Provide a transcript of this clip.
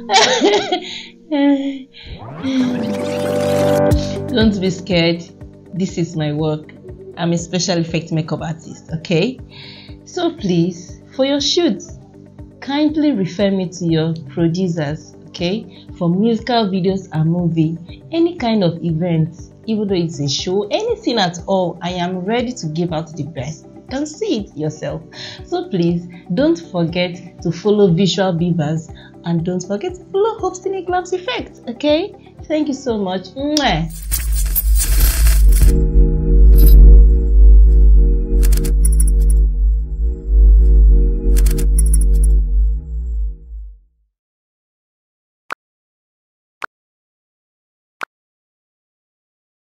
Don't be scared. This is my work. I'm a special effect makeup artist, okay? So please, for your shoots, kindly refer me to your producers, okay? For musical videos and movie, any kind of event, even though it's a show, anything at all, I am ready to give out the best. You can see it yourself. So please, don't forget to follow Visual Beavers and don't forget to follow Hosting a Glance Effect, okay? Thank you so much. Mwah.